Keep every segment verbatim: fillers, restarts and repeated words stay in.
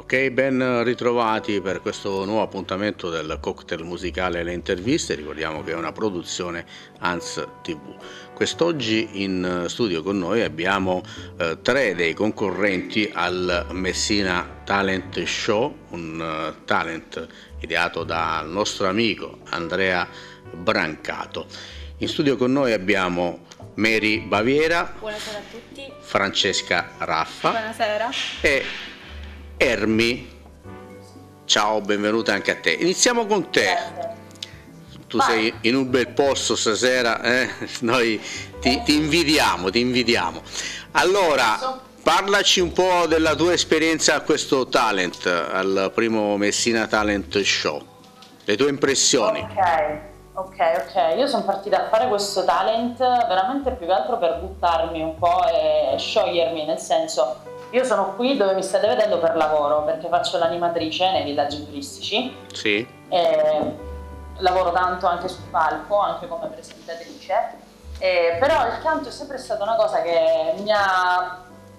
Ok, ben ritrovati per questo nuovo appuntamento del cocktail musicale e le interviste. Ricordiamo che è una produzione Hans tivù. Quest'oggi in studio con noi abbiamo eh, tre dei concorrenti al Messina Talent Show, un uh, talent ideato dal nostro amico Andrea Brancato. In studio con noi abbiamo Mary Baviera. Buonasera a tutti. Francesca Raffa. Buonasera. E Ermi, ciao, benvenuta anche a te. Iniziamo con te. Grazie. Tu Vai. sei in un bel posto stasera, eh? Noi ti, ti invidiamo, ti invidiamo. Allora, parlaci un po' della tua esperienza a questo talent, al primo Messina Talent Show, le tue impressioni. Ok, ok, ok. Io sono partita a fare questo talent veramente più che altro per buttarmi un po' e sciogliermi, nel senso, io sono qui dove mi state vedendo per lavoro, perché faccio l'animatrice nei villaggi turistici. Sì. E lavoro tanto anche sul palco, anche come presentatrice, e però il canto è sempre stata una cosa che mi ha,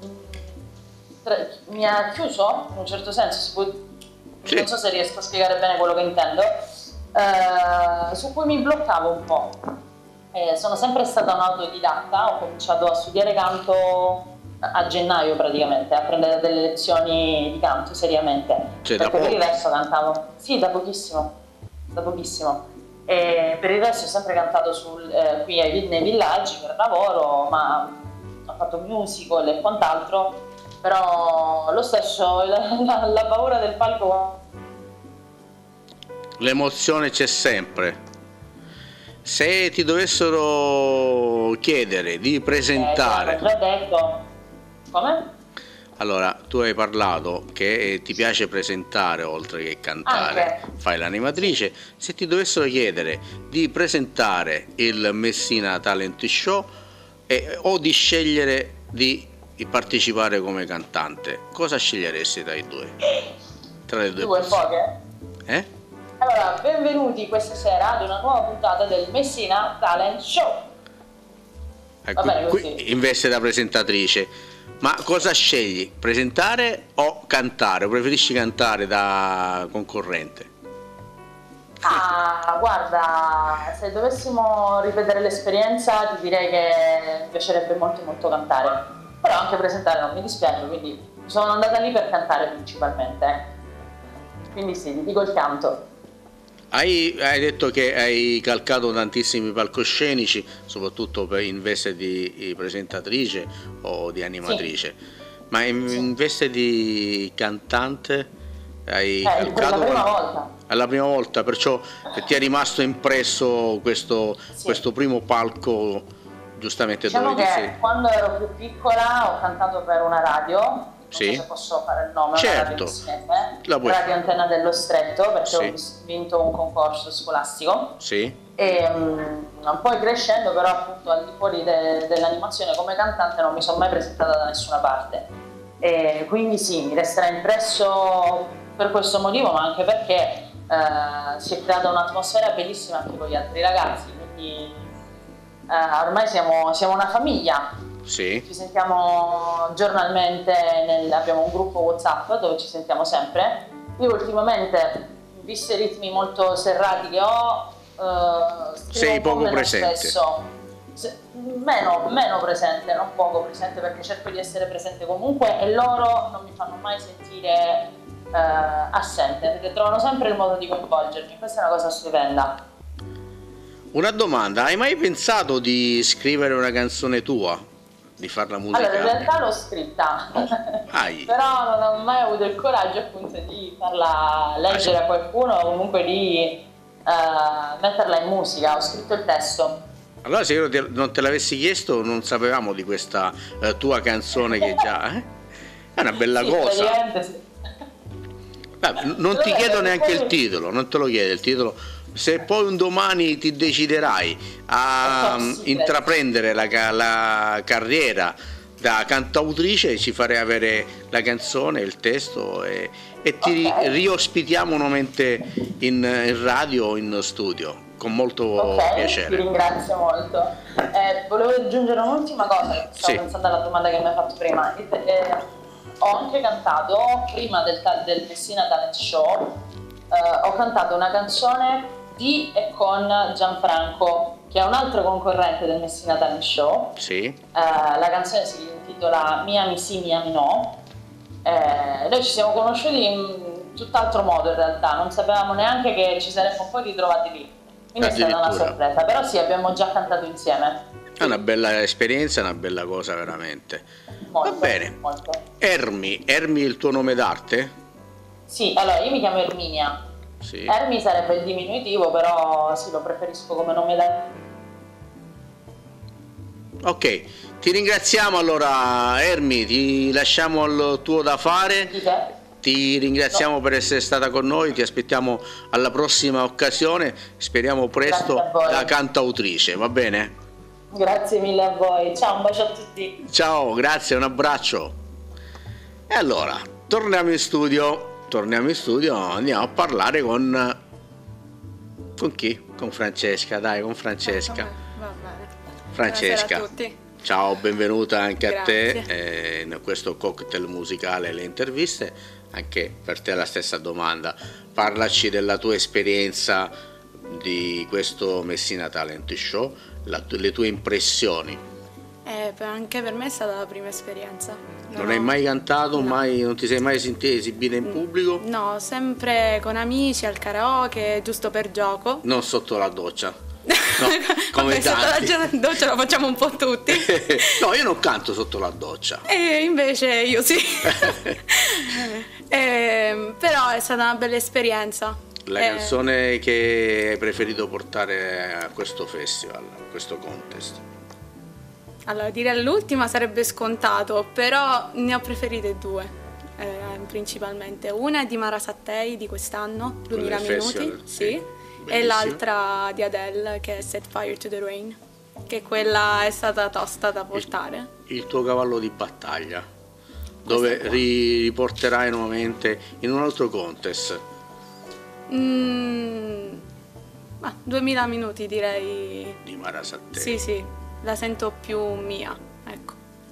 mi ha chiuso, in un certo senso, si può, Sì. non so se riesco a spiegare bene quello che intendo, eh, su cui mi bloccavo un po'. Eh, sono sempre stata un'autodidatta, ho cominciato a studiare canto a gennaio praticamente, a prendere delle lezioni di canto seriamente, Cioè, perché da per il poco. resto cantavo, sì, da pochissimo, da pochissimo, e per il resto ho sempre cantato sul, eh, qui ai, nei villaggi per lavoro, ma ho fatto musical e quant'altro, però lo stesso, la, la, la paura del palco. L'emozione c'è sempre. Se ti dovessero chiedere di presentare, Eh, già detto, come? allora tu hai parlato che ti piace presentare oltre che cantare, Anche. fai l'animatrice. Se ti dovessero chiedere di presentare il Messina Talent Show e, o di scegliere di, di partecipare come cantante, cosa sceglieresti tra i due? Tra le due Due opzioni. poche? Eh? Allora, benvenuti questa sera ad una nuova puntata del Messina Talent Show. Ecco, Va bene qui così. in veste da presentatrice. Ma cosa scegli? Presentare o cantare? O preferisci cantare da concorrente? Ah, guarda, se dovessimo ripetere l'esperienza ti direi che mi piacerebbe molto molto cantare, però anche presentare non mi dispiace, quindi sono andata lì per cantare principalmente. Quindi sì, ti dico il canto. Hai, hai detto che hai calcato tantissimi palcoscenici, soprattutto per- in veste di, di presentatrice o di animatrice, ma in, Sì. in veste di cantante hai Eh, per calcato la prima quando- volta. È la prima volta, perciò ti è rimasto impresso questo, Sì. questo primo palco, giustamente Diciamo dove ti sei. che quando ero più piccola ho cantato per una radio, non Sì. so se posso fare il nome, Certo. una radio messinese, La puoi Radio fare. Antenna dello Stretto, perché Sì. ho vis- vinto un concorso scolastico. Sì. E um, poi crescendo però appunto al di fuori de- dell'animazione come cantante non mi sono mai presentata da nessuna parte, e quindi sì, mi resterà impresso per questo motivo, ma anche perché eh, si è creata un'atmosfera bellissima anche con gli altri ragazzi, quindi eh, ormai siamo, siamo una famiglia, Sì. ci sentiamo giornalmente, nel- abbiamo un gruppo WhatsApp dove ci sentiamo sempre. Io ultimamente, visto i ritmi molto serrati che ho, Uh, Sei poco meno presente. spesso. Se, meno, meno presente, non poco presente, perché cerco di essere presente comunque e loro non mi fanno mai sentire uh, assente, perché trovano sempre il modo di coinvolgermi. Questa è una cosa stupenda. Una domanda, hai mai pensato di scrivere una canzone tua? Di farla musicale? Allora, in realtà l'ho scritta, Oh, ai. però non ho mai avuto il coraggio appunto di farla leggere a qualcuno o comunque di uh, metterla in musica. Ho scritto il testo. Allora se io te- non te l'avessi chiesto non sapevamo di questa eh, tua canzone che già... Eh? È una bella Sì, cosa. praticamente sì. Vabbè, non ti Vabbè, chiedo neanche poi- il titolo, non te lo chiedo il titolo. Se poi un domani ti deciderai a È mm, possibile. intraprendere la, ca- la carriera da cantautrice, ci farei avere la canzone, il testo e, e ti Ok. riospitiamo nuovamente in, in radio o in studio, con molto Ok, ti piacere. ringrazio molto. Eh, volevo aggiungere un'ultima cosa, stavo Sì. pensando alla domanda che mi hai fatto prima. Eh, ho anche cantato, prima del, del Messina Talent Show, eh, ho cantato una canzone di e con Gianfranco, che è un altro concorrente del Messina Talent Show. Sì. Eh, la canzone si intitola Miami sì, Miami no. Eh, noi ci siamo conosciuti in tutt'altro modo in realtà, non sapevamo neanche che ci saremmo poi ritrovati lì, quindi è stata una sorpresa, però sì, abbiamo già cantato insieme. È una bella esperienza, una bella cosa veramente. Molto, Va bene. Molto. Ermi, Ermi è il tuo nome d'arte? Sì, allora io mi chiamo Erminia. Sì. Ermi sarebbe il diminutivo, però sì, lo preferisco come nome d'arte. Ok, ti ringraziamo allora Ermi, ti lasciamo al tuo da fare. Di te? Ti ringraziamo no. per essere stata con noi, ti aspettiamo alla prossima occasione, speriamo presto da cantautrice, va bene? Grazie mille a voi, ciao, un bacio a tutti. Ciao, grazie, un abbraccio. E allora, torniamo in studio, torniamo in studio, andiamo a parlare con... con chi? Con Francesca, dai, con Francesca. Va bene. Francesca, buonasera a tutti. Ciao, benvenuta anche Grazie. a te eh, in questo cocktail musicale Le interviste. Anche per te la stessa domanda, parlaci della tua esperienza di questo Messina Talent Show, la, le tue impressioni. Eh, anche per me è stata la prima esperienza. Non, non hai mai cantato, no. mai, non ti sei mai sentita esibita in pubblico? No, sempre con amici al karaoke, giusto per gioco. Non sotto la doccia? No, come Vabbè, tanti. Sotto la doccia lo facciamo un po' tutti. No, io non canto sotto la doccia. E invece io sì. eh, però è stata una bella esperienza. La eh, canzone che hai preferito portare a questo festival, a questo contest? Allora, dire l'ultima sarebbe scontato, però ne ho preferite due, eh, principalmente. Una è di Mara Sattei di quest'anno, duemila minuti, sì, e l'altra di Adele, che è Set Fire to the Rain, che quella è stata tosta da portare. Il, il tuo cavallo di battaglia, dove riporterai nuovamente in un altro contest? Mm, ah, duemila minuti direi. Di Mara Sattei. Sì, sì, la sento più mia, ecco.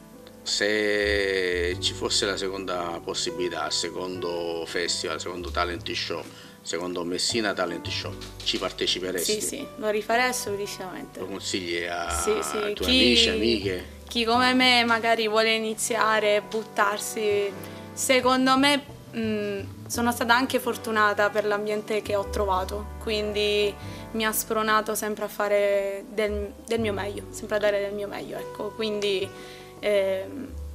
Se ci fosse la seconda possibilità, secondo festival, secondo talent show, secondo Messina Talent Show, ci parteciperesti? Sì, sì, lo rifarei assolutissimamente. Lo consigli a, sì, sì. ai tuoi chi, amici, amiche? Chi come me magari vuole iniziare, buttarsi, secondo me mh, sono stata anche fortunata per l'ambiente che ho trovato, quindi mi ha spronato sempre a fare del, del mio meglio, sempre a dare del mio meglio, ecco, quindi eh,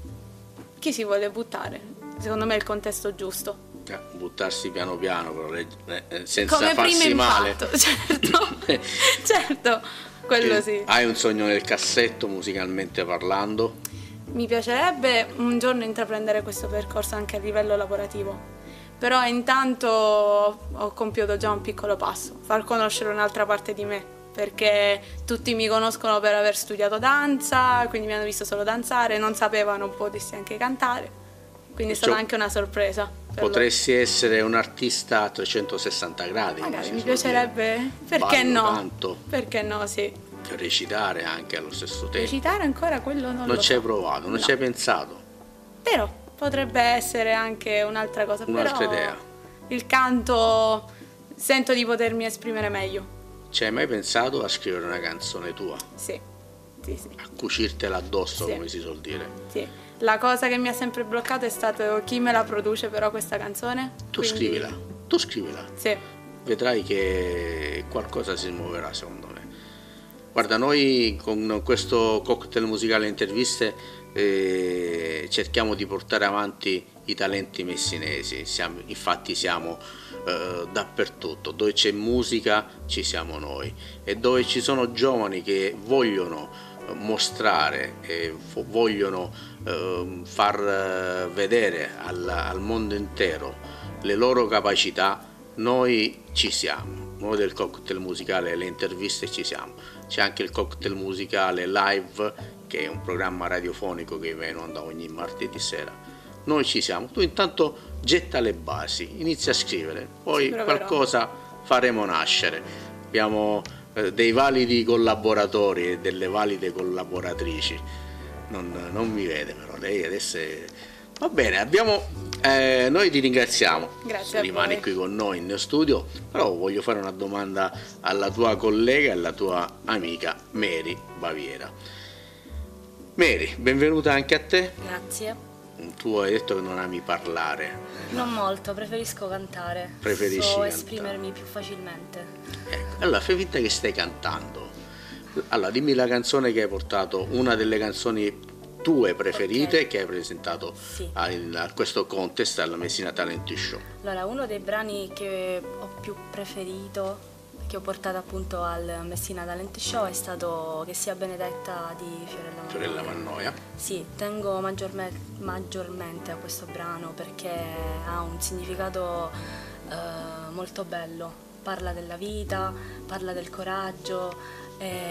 chi si vuole buttare, secondo me è il contesto giusto. Buttarsi piano piano, però, eh, senza come farsi primo male. impatto, certo, certo, quello che sì. Hai un sogno nel cassetto musicalmente parlando? Mi piacerebbe un giorno intraprendere questo percorso anche a livello lavorativo, però intanto ho compiuto già un piccolo passo, far conoscere un'altra parte di me, perché tutti mi conoscono per aver studiato danza, quindi mi hanno visto solo danzare, non sapevano potessi anche cantare, quindi è stata anche una sorpresa. Potresti loro. Essere un artista a trecentosessanta gradi. Magari mi piacerebbe, dire. Perché Ballo, no? Canto. Perché no, sì. Recitare anche allo stesso tempo. Recitare ancora quello non, non lo ci hai so. provato, non no. ci hai pensato. Però potrebbe essere anche un'altra cosa. Un'altra però idea. Il canto sento di potermi esprimere meglio. Ci hai mai pensato a scrivere una canzone tua? Sì, sì, sì. A cucirtela addosso, sì. come si suol dire? Sì. La cosa che mi ha sempre bloccato è stato chi me la produce però questa canzone. Tu quindi... scrivila, tu scrivila. Sì. Vedrai che qualcosa si muoverà secondo me. Guarda, noi con questo cocktail musicale interviste eh, cerchiamo di portare avanti i talenti messinesi, siamo, infatti siamo eh, dappertutto, dove c'è musica ci siamo noi e dove ci sono giovani che vogliono mostrare e vogliono eh, far vedere al, al mondo intero le loro capacità, noi ci siamo, noi del cocktail musicale Le interviste ci siamo. C'è anche il cocktail musicale live, che è un programma radiofonico che va in onda ogni martedì sera. Noi ci siamo, tu intanto getta le basi, inizia a scrivere, poi qualcosa faremo nascere. Abbiamo dei validi collaboratori e delle valide collaboratrici. Non, non mi vede però, lei adesso è Va bene, abbiamo... Eh, noi ti ringraziamo. Grazie a Rimani voi. qui con noi in studio, però voglio fare una domanda alla tua collega e alla tua amica Mary Baviera. Mary, benvenuta anche a te. Grazie. Tu hai detto che non ami parlare. Non molto, preferisco cantare. Preferisci so cantare. esprimermi più facilmente. Ecco, allora fai finta che stai cantando. Allora dimmi la canzone che hai portato, una delle canzoni tue preferite, okay, che hai presentato sì. a, a questo contest alla Messina Talent Show. Allora, uno dei brani che ho più preferito, che ho portato appunto al Messina Talent Show, è stato Che sia benedetta di Fiorella Mannoia. Fiorella Mannoia. Sì, tengo maggiorme, maggiormente a questo brano perché ha un significato eh, molto bello. Parla della vita, parla del coraggio,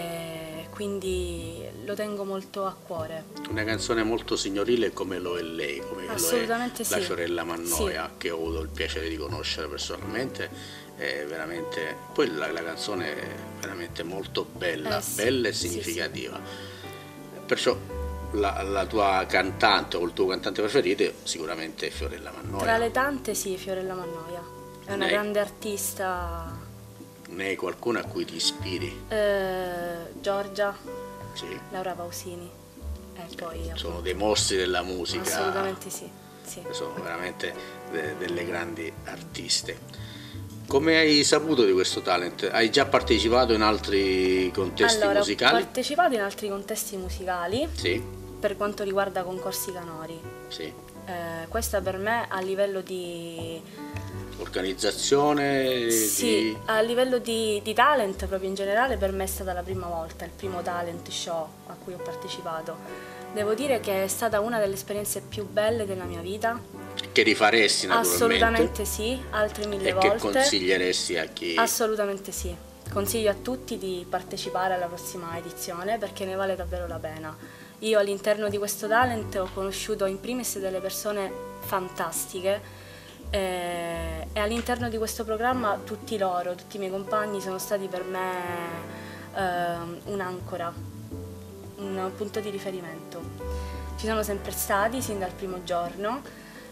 e quindi lo tengo molto a cuore. Una canzone molto signorile come lo è lei, come lo è la sì. Fiorella Mannoia, sì. che ho avuto il piacere di conoscere personalmente. È veramente, poi la, la canzone è veramente molto bella, eh, sì. bella e significativa. Sì, sì. Perciò la, la tua cantante o il tuo cantante preferito sicuramente è Fiorella Mannoia. Tra le tante sì, Fiorella Mannoia. È una ne grande artista. Ne hai qualcuna a cui ti ispiri? Eh, Giorgia, sì. Laura Pausini. E poi, sono appunto, dei mostri della musica. Assolutamente sì. sì. Sono veramente de, delle grandi artiste. Come hai saputo di questo talent? Hai già partecipato in altri contesti allora, musicali? Ho partecipato in altri contesti musicali. Sì. Per quanto riguarda concorsi canori. Sì. Eh, questa per me a livello di organizzazione, sì, di... a livello di, di talent proprio in generale per me è stata la prima volta, il primo talent show a cui ho partecipato. Devo dire che è stata una delle esperienze più belle della mia vita. Che rifaresti naturalmente? Assolutamente sì, altre mille e volte. E che consiglieresti a chi? Assolutamente sì, consiglio a tutti di partecipare alla prossima edizione perché ne vale davvero la pena. Io all'interno di questo talent ho conosciuto in primis delle persone fantastiche e, e all'interno di questo programma tutti loro, tutti i miei compagni sono stati per me eh, un'ancora, un punto di riferimento. Ci sono sempre stati sin dal primo giorno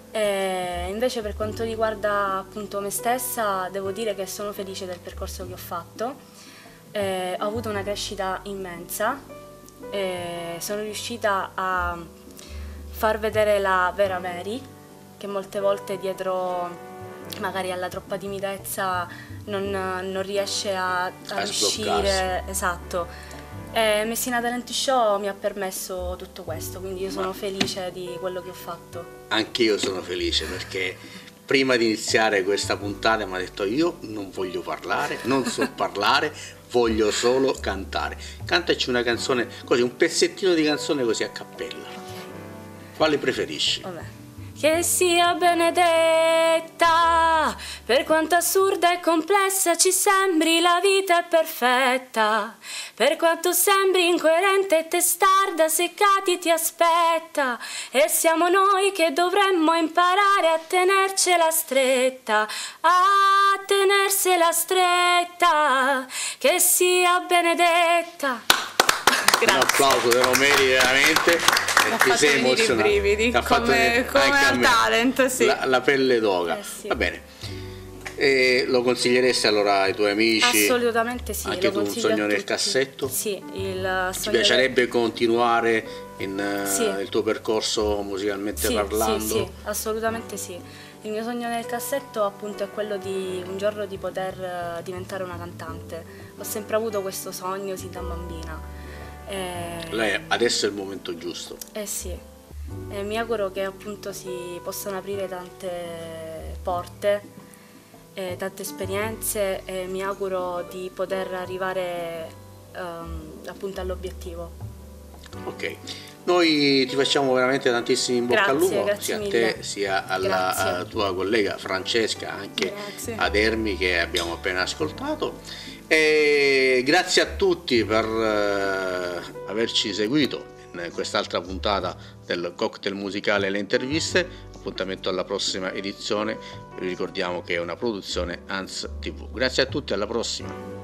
e invece per quanto riguarda appunto me stessa devo dire che sono felice del percorso che ho fatto, e ho avuto una crescita immensa. E sono riuscita a far vedere la vera Mary, che molte volte dietro magari alla troppa timidezza non, non riesce a, a, a uscire. Esatto. E Messina Talent Show mi ha permesso tutto questo, quindi io sono Ma felice di quello che ho fatto. Anche io sono felice perché prima di iniziare questa puntata mi ha detto io non voglio parlare, non so parlare, voglio solo cantare. Cantaci una canzone così, un pezzettino di canzone così a cappella. Quale preferisci? Vabbè. Che sia benedetta, per quanto assurda e complessa ci sembri, la vita è perfetta. Per quanto sembri incoerente e testarda, seccati ti aspetta. E siamo noi che dovremmo imparare a tenercela stretta, a tenersela stretta. Che sia benedetta. Grazie. Un applauso te lo meriti veramente. Mi ha fatto venire i brividi, come, come al talent, sì. La, la pelle d'oca. Eh sì. Va bene. E lo consiglieresti allora ai tuoi amici? Assolutamente sì. Anche lo tu un sogno nel cassetto? Sì. Il Ti piacerebbe del... continuare in, sì. uh, il tuo percorso musicalmente sì, parlando? Sì, sì, assolutamente sì. Il mio sogno nel cassetto appunto è quello di un giorno di poter diventare una cantante. Ho sempre avuto questo sogno sin da bambina. Eh, Lei, adesso è il momento giusto. Eh sì, e mi auguro che appunto si possano aprire tante porte, eh, tante esperienze e mi auguro di poter arrivare um, appunto all'obiettivo. Ok, noi ti facciamo veramente tantissimi in bocca grazie, al lupo, grazie sia a mille. te sia alla, alla tua collega Francesca, anche grazie. ad Ermi che abbiamo appena ascoltato. E grazie a tutti per uh, averci seguito in quest'altra puntata del cocktail musicale e le interviste. Appuntamento alla prossima edizione, vi ricordiamo che è una produzione Hans tivù. Grazie a tutti, alla prossima.